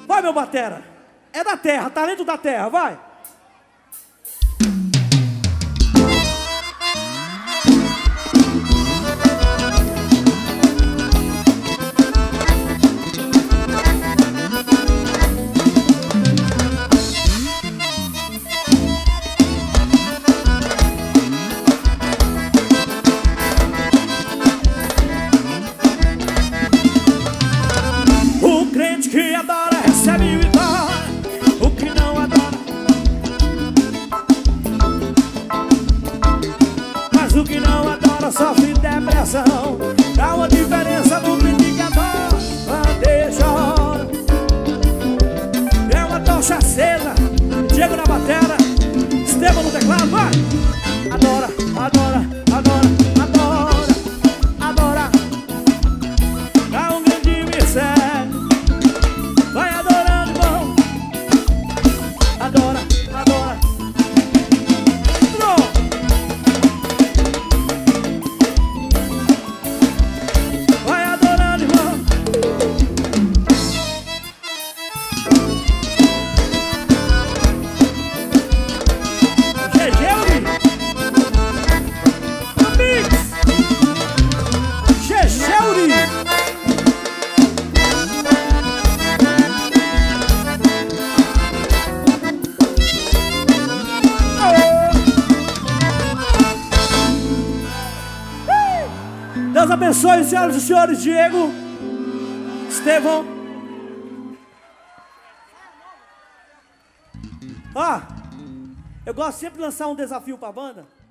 Vai, meu batera. É da terra, talento da terra, vai. Que adora recebe vitória, o que não adora, mas o que não adora sofre depressão. Dá uma diferença no criticador, deixa hora. É uma tocha acesa, Diego na batera, Estevam no teclado, vai! Adora, adora, adora, adora, adora. Dá um grande mistério. Vai adorando, irmão. Adora, adora. Pronto. Vai adorando, irmão. Gegeuri Mix Gegeuri. Deus abençoe, senhoras e senhores. Diego, Estevão. Ó, eu gosto sempre de lançar um desafio pra banda.